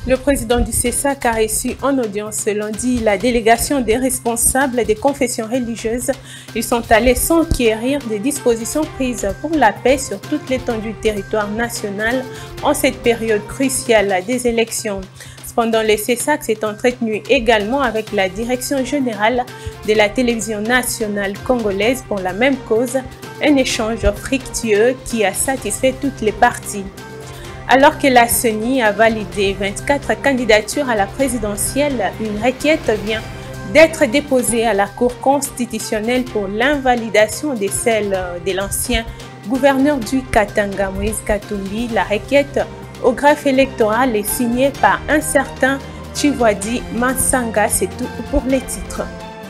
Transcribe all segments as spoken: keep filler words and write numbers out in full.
Le président du C E S A C a reçu en audience ce lundi la délégation des responsables des confessions religieuses. Ils sont allés s'enquérir des dispositions prises pour la paix sur toute l'étendue du territoire national en cette période cruciale des élections. Cependant, le C E S A C s'est entretenu également avec la direction générale de la télévision nationale congolaise pour la même cause, un échange fructueux qui a satisfait toutes les parties. Alors que la C E N I a validé vingt-quatre candidatures à la présidentielle, une requête vient d'être déposée à la Cour constitutionnelle pour l'invalidation de celle de l'ancien gouverneur du Katanga, Moïse Katumbi. La requête au greffe électoral est signée par un certain Chivwadi Mansanga. C'est tout pour les titres.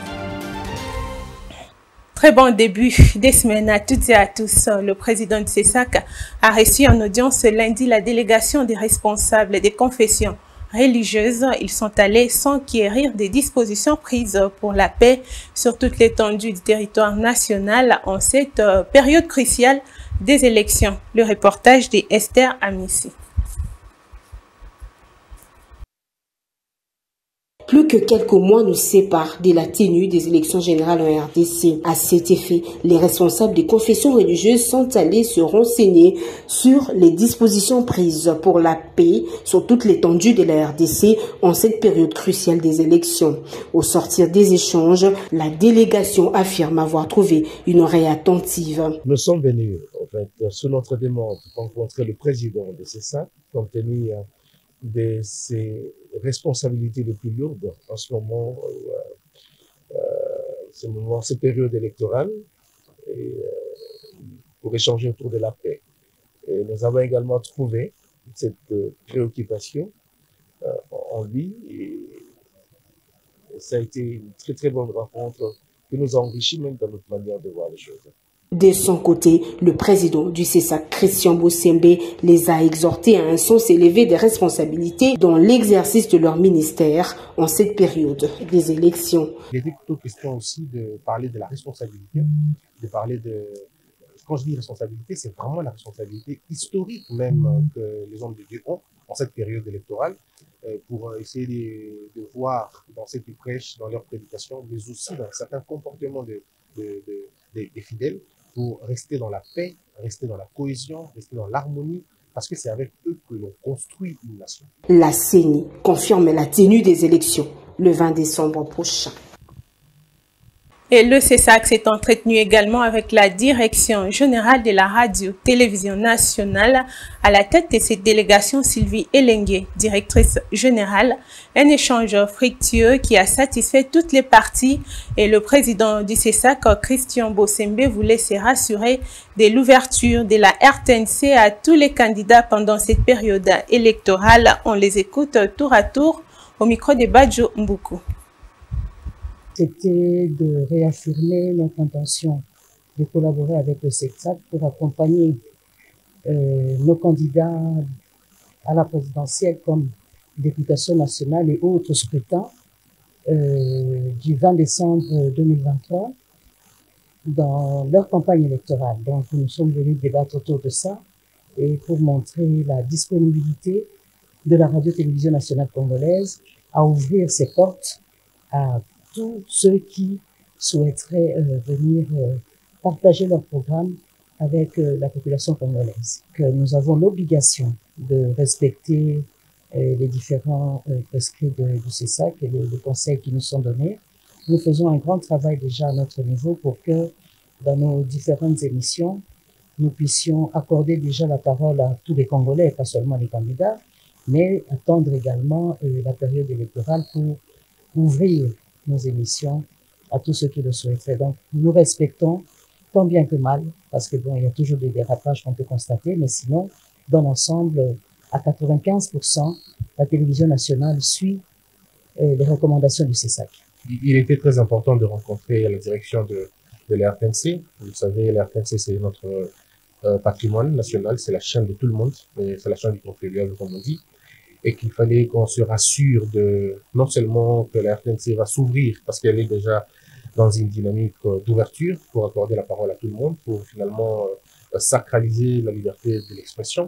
Très bon début des semaines à toutes et à tous. Le président du C E S A C a reçu en audience ce lundi la délégation des responsables des confessions religieuses. Ils sont allés s'enquérir des dispositions prises pour la paix sur toute l'étendue du territoire national en cette période cruciale des élections. Le reportage de Esther Amissi. Plus que quelques mois nous séparent de la tenue des élections générales en R D C. À cet effet, les responsables des confessions religieuses sont allés se renseigner sur les dispositions prises pour la paix sur toute l'étendue de la R D C en cette période cruciale des élections. Au sortir des échanges, la délégation affirme avoir trouvé une oreille attentive. Nous sommes venus, en fait, sous notre demande, rencontrer le président de C E S A C, compte tenu de ses responsabilités les plus lourdes en ce moment, euh, euh, ce moment, cette période électorale, et, euh, pour échanger autour de la paix. Et nous avons également trouvé cette euh, préoccupation euh, en lui, et, et ça a été une très très bonne rencontre qui nous a enrichi même dans notre manière de voir les choses. De son côté, le président du C E S A C, Christian Bosembe, les a exhortés à un sens élevé des responsabilités dans l'exercice de leur ministère en cette période des élections. Il était plutôt question aussi de parler de la responsabilité, de parler de... Quand je dis responsabilité, c'est vraiment la responsabilité historique même que les hommes de Dieu ont en cette période électorale pour essayer de, de voir dans cette prêche, dans leur prédication, mais aussi dans certains comportements de, de, de, de, des fidèles, pour rester dans la paix, rester dans la cohésion, rester dans l'harmonie, parce que c'est avec eux que l'on construit une nation. La C E N I confirme la tenue des élections le vingt décembre prochain. Et le C E S A C s'est entretenu également avec la direction générale de la radio-télévision nationale. À la tête de cette délégation, Sylvie Elengue, directrice générale. Un échange fructueux qui a satisfait toutes les parties. Et le président du C E S A C, Christian Bosembe, voulait se rassurer de l'ouverture de la R T N C à tous les candidats pendant cette période électorale. On les écoute tour à tour au micro de Badjo Mbuku. C'était de réaffirmer notre intention de collaborer avec le C E S A C pour accompagner euh, nos candidats à la présidentielle comme députation nationale et autres scrutins euh, du vingt décembre deux mille vingt-trois dans leur campagne électorale. Donc nous sommes venus débattre autour de ça et pour montrer la disponibilité de la radio-télévision nationale congolaise à ouvrir ses portes à tous ceux qui souhaiteraient euh, venir euh, partager leur programme avec euh, la population congolaise. Que nous avons l'obligation de respecter euh, les différents euh, prescrits de, du C E S A C et les, les conseils qui nous sont donnés. Nous faisons un grand travail déjà à notre niveau pour que dans nos différentes émissions, nous puissions accorder déjà la parole à tous les Congolais, pas seulement les candidats, mais attendre également euh, la période électorale pour ouvrir nos émissions à tous ceux qui le souhaiteraient. Donc, nous respectons tant bien que mal, parce que bon, il y a toujours des dérapages qu'on peut constater, mais sinon, dans l'ensemble, à quatre-vingt-quinze pour cent, la télévision nationale suit euh, les recommandations du C E S A C. Il était très important de rencontrer la direction de, de la R T N C. Vous savez, la R T N C, c'est notre euh, patrimoine national, c'est la chaîne de tout le monde, c'est la chaîne du contribuable, comme on dit. Et qu'il fallait qu'on se rassure de non seulement que la R T N C va s'ouvrir parce qu'elle est déjà dans une dynamique d'ouverture pour accorder la parole à tout le monde, pour finalement sacraliser la liberté de l'expression,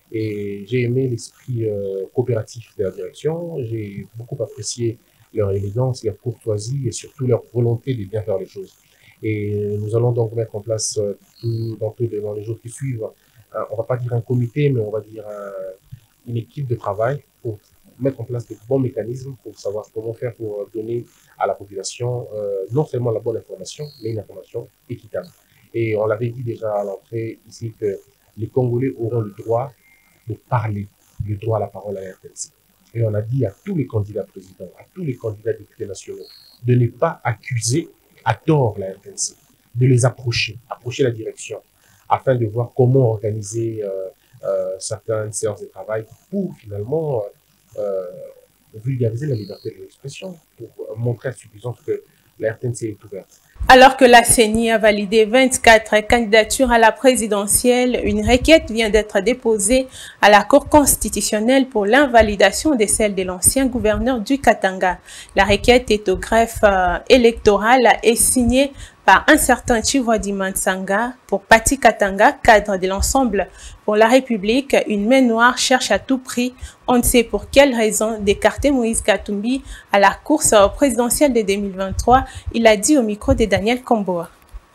Et j'ai aimé l'esprit euh, coopératif de la direction, j'ai beaucoup apprécié leur élégance, leur courtoisie et surtout leur volonté de bien faire les choses. Et nous allons donc mettre en place euh, tout, dans, tout, dans les jours qui suivent, euh, on va pas dire un comité, mais on va dire un, une équipe de travail pour mettre en place de bons mécanismes pour savoir comment faire pour donner à la population euh, non seulement la bonne information, mais une information équitable. Et on l'avait dit déjà à l'entrée ici que les Congolais auront le droit de parler, le droit à la parole à la R T N C. Et on a dit à tous les candidats présidents, à tous les candidats députés nationaux, de ne pas accuser à tort la R T N C, de les approcher, approcher la direction, afin de voir comment organiser euh, euh, certaines séances de travail pour finalement euh, vulgariser la liberté de l'expression, pour montrer à suffisance que la R T N C est ouverte. Alors que la C E N I a validé vingt-quatre candidatures à la présidentielle, une requête vient d'être déposée à la Cour constitutionnelle pour l'invalidation de celle de l'ancien gouverneur du Katanga. La requête est au greffe euh, électoral et signée par un certain Chivwadi Mansanga pour Pati Katanga, cadre de l'ensemble pour la République. Une main noire cherche à tout prix, on ne sait pour quelle raison, d'écarter Moïse Katumbi à la course présidentielle de deux mille vingt-trois. Il a dit au micro de Daniel Komboa.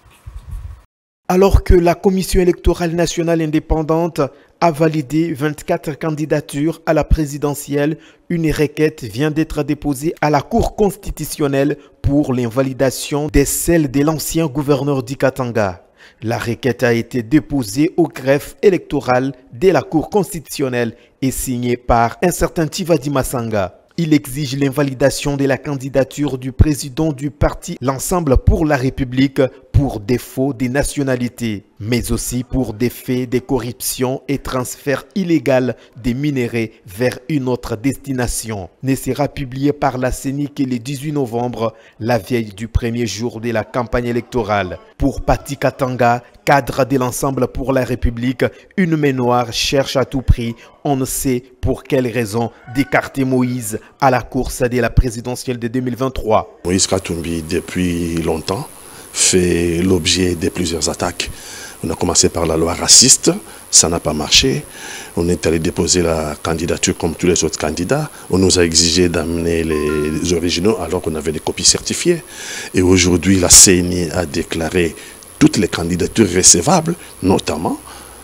Alors que la Commission électorale nationale indépendante a validé vingt-quatre candidatures à la présidentielle, une requête vient d'être déposée à la Cour constitutionnelle pour l'invalidation des celles de l'ancien gouverneur du Katanga. La requête a été déposée au greffe électoral de la Cour constitutionnelle et signée par un certain Chivwadi Mansanga. Il exige l'invalidation de la candidature du président du parti L'Ensemble pour la République pour défaut de nationalité, mais aussi pour des faits de corruption et transfert illégal des minerais vers une autre destination. Ne sera publié par la C E N I que le dix-huit novembre, la veille du premier jour de la campagne électorale. Pour Pati Katanga, cadre de l'Ensemble pour la République, une main noire cherche à tout prix, on ne sait pour quelle raison, d'écarter Moïse à la course de la présidentielle de deux mille vingt-trois. Moïse Katumbi, depuis longtemps, fait l'objet de plusieurs attaques. On a commencé par la loi raciste, ça n'a pas marché. On est allé déposer la candidature comme tous les autres candidats. On nous a exigé d'amener les originaux alors qu'on avait des copies certifiées. Et aujourd'hui, la C E N I a déclaré toutes les candidatures recevables, notamment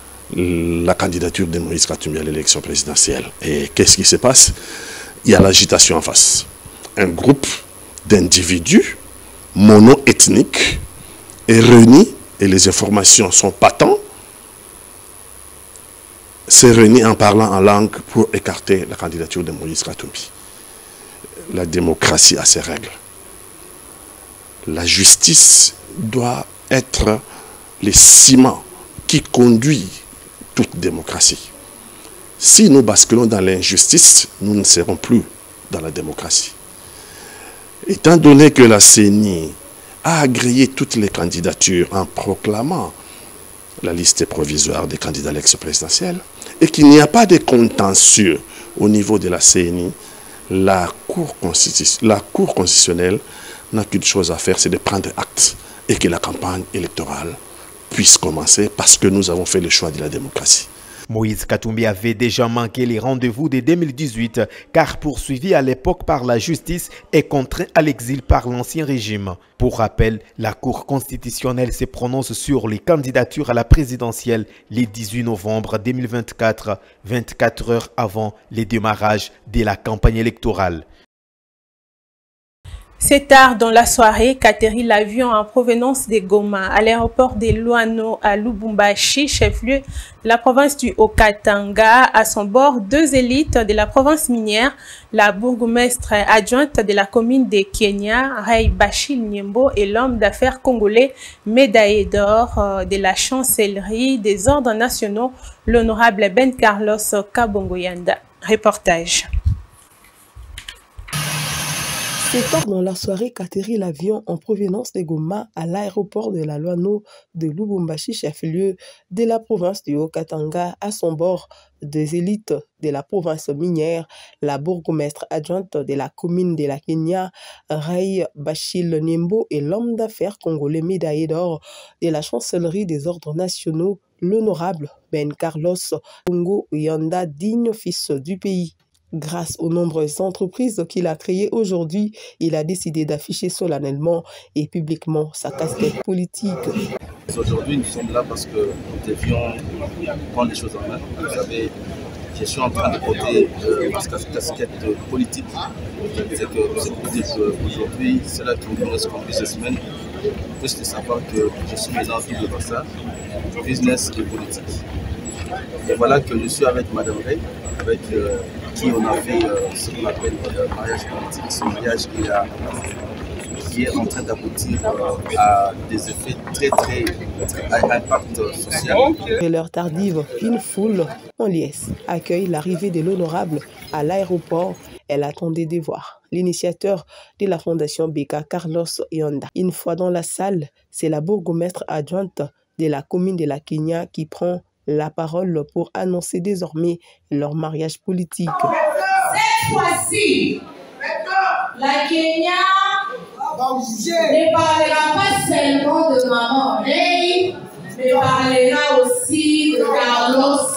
la candidature de Moïse Katumbi à l'élection présidentielle. Et qu'est-ce qui se passe? Il y a l'agitation en face. Un groupe d'individus mono-ethniques est réuni, et les informations sont patentes, s'est réuni en parlant en langue pour écarter la candidature de Moïse Katumbi. La démocratie a ses règles. La justice doit être le ciment qui conduit toute démocratie. Si nous basculons dans l'injustice, nous ne serons plus dans la démocratie. Étant donné que la C E N I a agréé toutes les candidatures en proclamant la liste provisoire des candidats à l'élection présidentielle et qu'il n'y a pas de contentieux au niveau de la C E N I, la Cour, la Cour constitutionnelle n'a qu'une chose à faire, c'est de prendre acte et que la campagne électorale puisse commencer parce que nous avons fait le choix de la démocratie. Moïse Katumbi avait déjà manqué les rendez-vous de deux mille dix-huit car poursuivi à l'époque par la justice et contraint à l'exil par l'ancien régime. Pour rappel, la Cour constitutionnelle se prononce sur les candidatures à la présidentielle le dix-huit novembre deux mille vingt-quatre, vingt-quatre heures avant le démarrage de la campagne électorale. C'est tard dans la soirée qu'atterrit l'avion en provenance de Goma à l'aéroport de Luano à Lubumbashi, chef-lieu de la province du Haut-Katanga. À son bord, deux élites de la province minière, la bourgmestre adjointe de la commune de Kenya, Ray Bashil Nyembo, et l'homme d'affaires congolais médaillé d'or de la chancellerie des ordres nationaux, l'honorable Ben Carlos Kabongoyanda. Reportage. C'est tard dans la soirée qu'atterrit l'avion en provenance de Goma à l'aéroport de la Luano de Lubumbashi, chef-lieu de la province du Haut-Katanga. À son bord, des élites de la province minière, la bourgmestre adjointe de la commune de la Kenya, Ray Bashil Nyembo, et l'homme d'affaires congolais médaillé d'or de la chancellerie des ordres nationaux, l'honorable Ben Carlos Kabango Yanda, digne fils du pays. Grâce aux nombreuses entreprises qu'il a créées aujourd'hui, il a décidé d'afficher solennellement et publiquement sa casquette politique. Aujourd'hui, nous sommes là parce que nous devions prendre les choses en main. Vous savez, je suis en train de porter euh, ma casquette politique. C'est que cette politique aujourd'hui, c'est là qui nous reste compris cette semaine. Juste de savoir que je suis maintenant fille de passage, business et politique. Et voilà que je suis avec Madame Ray, avec euh, qui on a fait euh, ce qu'on appelle le mariage politique, ce mariage qui, a, qui est en train d'aboutir euh, à des effets très très, très à impact social. Et l'heure tardive, une foule en liesse accueille l'arrivée de l'honorable à l'aéroport. Elle attendait de voir l'initiateur de la fondation B K, Carlos Yanda. Une fois dans la salle, c'est la bourgmestre adjointe de la commune de la Kenya qui prend la parole pour annoncer désormais leur mariage politique. Cette fois-ci, la Kenya ne parlera pas seulement de Maman Ray, mais parlera aussi de Carlos.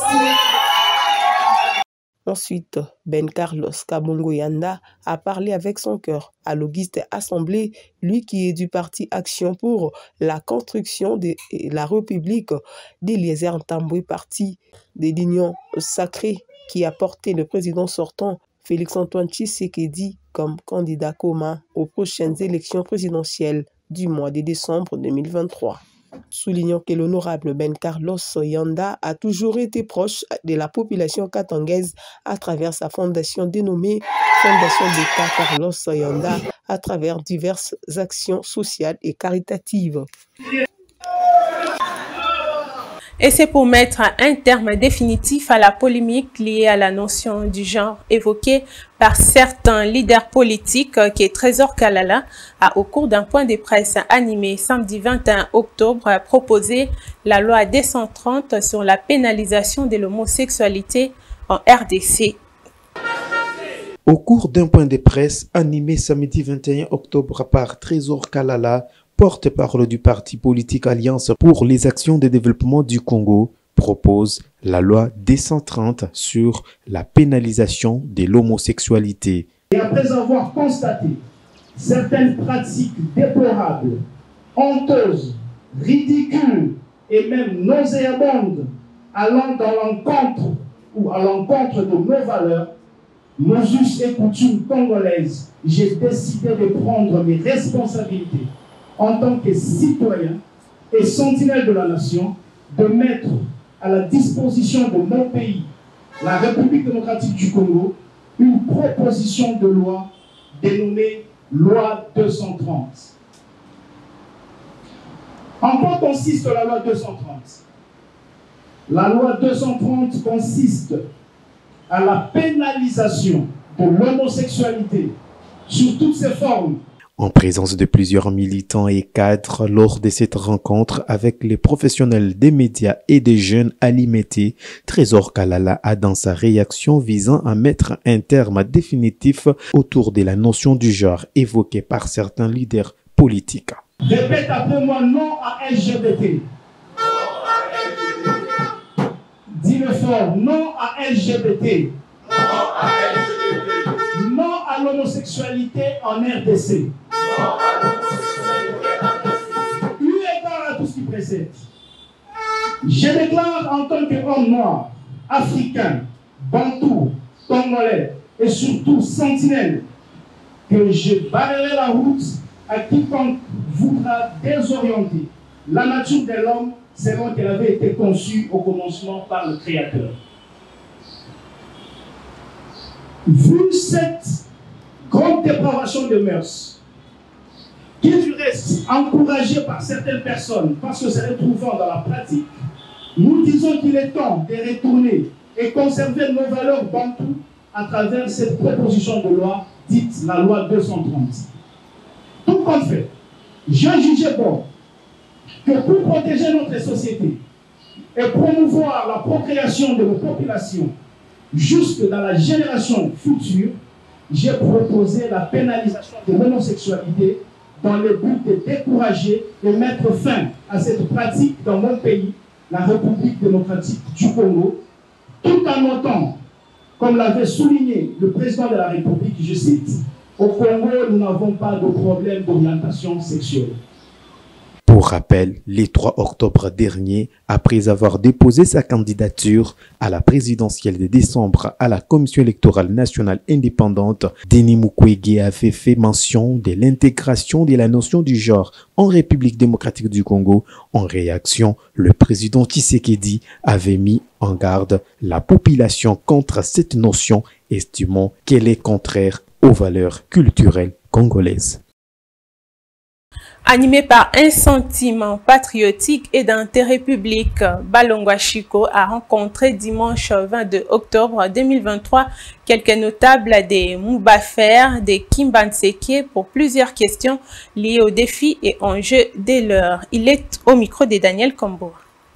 Ensuite, Ben Carlos Kabango Yanda a parlé avec son cœur à l'Auguste Assemblée, lui qui est du parti Action pour la construction de la République d'Eliezer Ntambwe, parti de l'Union sacrée qui a porté le président sortant Félix-Antoine Tshisekedi comme candidat commun aux prochaines élections présidentielles du mois de décembre deux mille vingt-trois. Soulignant que l'honorable Ben Carlos Yanda a toujours été proche de la population katangaise à travers sa fondation dénommée Fondation B K Carlos Yanda à travers diverses actions sociales et caritatives. Et c'est pour mettre un terme définitif à la polémique liée à la notion du genre évoquée par certains leaders politiques que Trésor Kalala a, au cours d'un point de presse animé samedi vingt et un octobre, proposé la loi deux cent trente sur la pénalisation de l'homosexualité en R D C. Au cours d'un point de presse animé samedi vingt et un octobre par Trésor Kalala, porte-parole du parti politique Alliance pour les actions de développement du Congo, propose la loi deux cent trente sur la pénalisation de l'homosexualité. Et après avoir constaté certaines pratiques déplorables, honteuses, ridicules et même nauséabondes allant dans l'encontre ou à l'encontre de nos valeurs, nos us et coutumes congolaises, j'ai décidé de prendre mes responsabilités en tant que citoyen et sentinelle de la nation, de mettre à la disposition de mon pays, la République démocratique du Congo, une proposition de loi dénommée loi deux cent trente. En quoi consiste la loi deux cent trente? La loi deux cent trente consiste à la pénalisation de l'homosexualité sous toutes ses formes. En présence de plusieurs militants et cadres lors de cette rencontre avec les professionnels des médias et des jeunes alimentés, Trésor Kalala a dans sa réaction visant à mettre un terme définitif autour de la notion du genre évoquée par certains leaders politiques. Répète après moi, non à L G B T. Dis-le fort, non à L G B T. Non à l'homosexualité en R D C. Eu égard à tout ce qui précède, je déclare en tant qu'homme noir, africain, bantou, congolais et surtout sentinelle que je barrerai la route à quiconque voudra désorienter la nature de l'homme selon qu'elle avait été conçue au commencement par le Créateur. Vu cette grande dépravation de mœurs, qui du reste encouragée par certaines personnes parce que c'est retrouvant dans la pratique, nous disons qu'il est temps de retourner et conserver nos valeurs bantoues à travers cette proposition de loi dite la loi deux cent trente. Tout compte fait, j'ai jugé bon que pour protéger notre société et promouvoir la procréation de nos populations jusque dans la génération future, j'ai proposé la pénalisation de l'homosexualité dans le but de décourager et mettre fin à cette pratique dans mon pays la République démocratique du Congo, tout en notant, comme l'avait souligné le président de la République, je cite, « Au Congo, nous n'avons pas de problème d'orientation sexuelle ». Pour rappel, le trois octobre dernier, après avoir déposé sa candidature à la présidentielle de décembre à la Commission électorale nationale indépendante, Denis Mukwege avait fait mention de l'intégration de la notion du genre en République démocratique du Congo. En réaction, le président Tshisekedi avait mis en garde la population contre cette notion, estimant qu'elle est contraire aux valeurs culturelles congolaises. Animé par un sentiment patriotique et d'intérêt public, Balongwa Chiko a rencontré dimanche vingt-deux octobre deux mille vingt-trois quelques notables des Moubafer, des Kimbanseke pour plusieurs questions liées aux défis et enjeux de l'heure. Il est au micro de Daniel Kombo.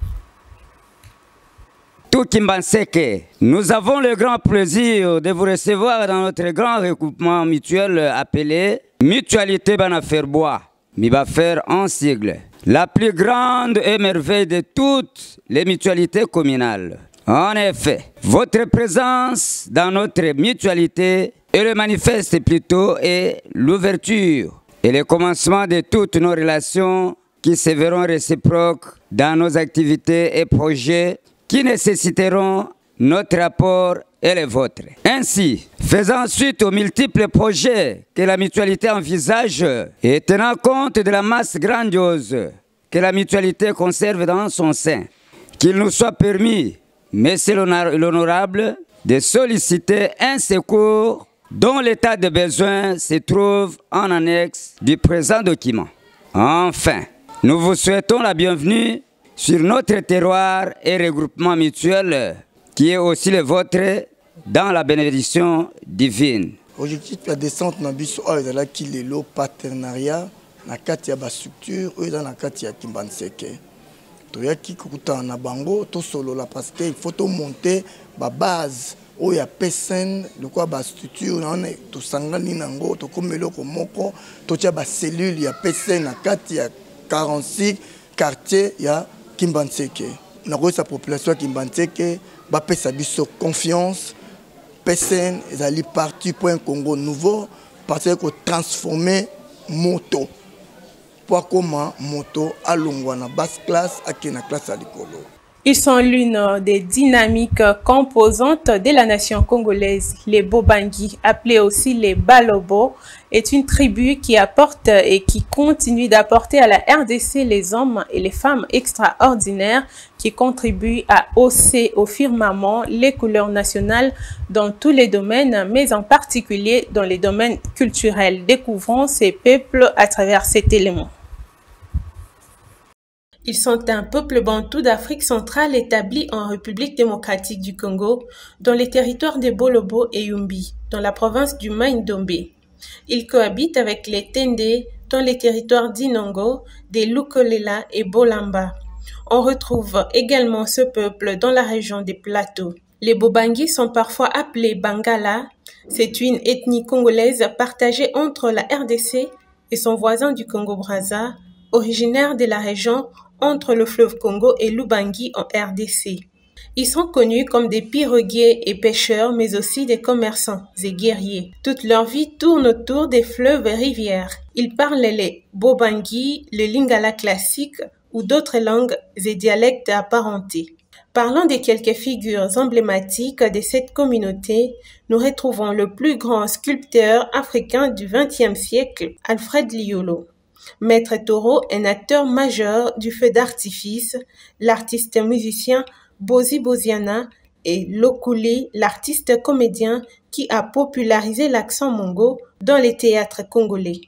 Tout Kimbanseke, nous avons le grand plaisir de vous recevoir dans notre grand regroupement mutuel appelé Mutualité Banaferbois. Mibafer en sigle, la plus grande et merveille de toutes les mutualités communales. En effet, votre présence dans notre mutualité est le manifeste plutôt et l'ouverture et le commencement de toutes nos relations qui se verront réciproques dans nos activités et projets qui nécessiteront notre apport et le vôtre. Ainsi, faisant suite aux multiples projets que la mutualité envisage et tenant compte de la masse grandiose que la mutualité conserve dans son sein, qu'il nous soit permis, Monsieur l'honorable, de solliciter un secours dont l'état de besoin se trouve en annexe du présent document. Enfin, nous vous souhaitons la bienvenue sur notre terroir et regroupement mutuel qui est aussi le vôtre dans la bénédiction divine. Objectif la descente na biso oyo la ki lelo partenariat na kati ya ba structure oyo dans la kati ya Kimbanseke. To ya ki kuta na bango to solo la parce que il faut to monter ba base oyo ya pesen de quoi ba structure na on to sangani nango to komelo ko moko to tia ba cellule ya pesen na kati ya quarante-six quartiers ya Kimbanseke. Na ko sa population ya Kimbanseke ba pesa biso confiance. P S N est parti pour un Congo nouveau parce que transformer moto. Pour comment moto à l'ongwana basse classe à qui na classe à l'écolo. Ils sont l'une des dynamiques composantes de la nation congolaise. Les Bobangi, appelés aussi les Balobo, est une tribu qui apporte et qui continue d'apporter à la R D C les hommes et les femmes extraordinaires qui contribuent à hausser au firmament les couleurs nationales dans tous les domaines, mais en particulier dans les domaines culturels. Découvrons ces peuples à travers cet élément. Ils sont un peuple bantou d'Afrique centrale établi en République démocratique du Congo, dans les territoires de Bolobo et Yumbi, dans la province du Maïndombe. Ils cohabitent avec les Tendé dans les territoires d'Inongo, des Lukolela et Bolamba. On retrouve également ce peuple dans la région des Plateaux. Les Bobangi sont parfois appelés Bangala. C'est une ethnie congolaise partagée entre la R D C et son voisin du Congo-Brazza, originaire de la région entre le fleuve Congo et l'Ubangi en R D C. Ils sont connus comme des piroguiers et pêcheurs, mais aussi des commerçants et guerriers. Toute leur vie tourne autour des fleuves et rivières. Ils parlent les Bobangi, le Lingala classique ou d'autres langues et dialectes apparentés. Parlant de quelques figures emblématiques de cette communauté, nous retrouvons le plus grand sculpteur africain du vingtième siècle, Alfred Liolo. Maître Toro, un acteur majeur du feu d'artifice, l'artiste musicien Bozi Boziana et Lokuli, l'artiste comédien qui a popularisé l'accent mongo dans les théâtres congolais.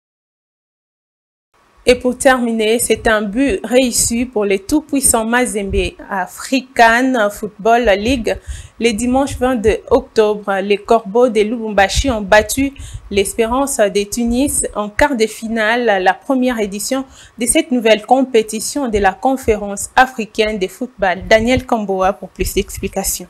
Et pour terminer, c'est un but réussi pour les tout-puissants Mazembe African Football League. Le dimanche vingt-deux octobre, les Corbeaux de Lubumbashi ont battu l'Espérance de Tunis en quart de finale, la première édition de cette nouvelle compétition de la Conférence africaine de football. Daniel Kamboa pour plus d'explications.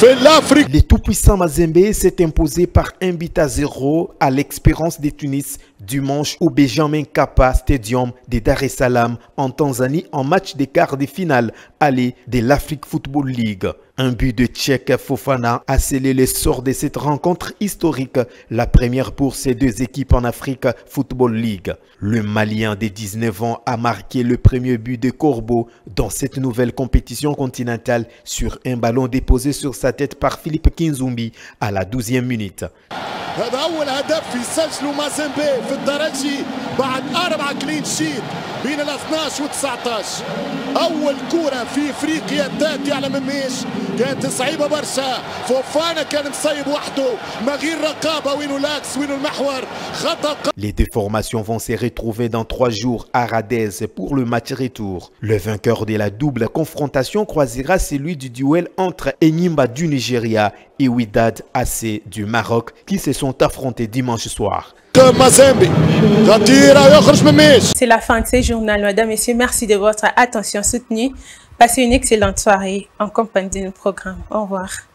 Les tout-puissants Mazembe s'est imposé par un but à zéro à l'Espérance de Tunis dimanche au Benjamin Kappa Stadium de Dar es Salaam en Tanzanie en match des quarts de finale aller de l'Afrique Football League. Un but de Tchèque Fofana a scellé le sort de cette rencontre historique, la première pour ces deux équipes en Afrique Football League. Le Malien de dix-neuf ans a marqué le premier but de Corbeau dans cette nouvelle compétition continentale sur un ballon déposé sur sa tête par Philippe Kinzumbi à la douzième minute. هذا أول هدف يسجله مازيمبي في الترجي بعد أربعة كلين شيت بين ال اثناش و تسعطاش. أول كرة في إفريقيا تأتي على مميش كانت صعيبة برشا. فوفانا كان مصيب وحده ما غير رقابة وينو لاكس وينو المحور خطأ. Les deux formations vont se retrouver dans trois jours à Radez pour le match retour. Le vainqueur de la double confrontation croisera celui du duel entre Enyimba du Nigeria et Wydad A C du Maroc qui se sont affrontés dimanche soir. C'est la fin de ce journal, mesdames, messieurs. Merci de votre attention soutenue. Passez une excellente soirée en compagnie de nos programmes. Au revoir.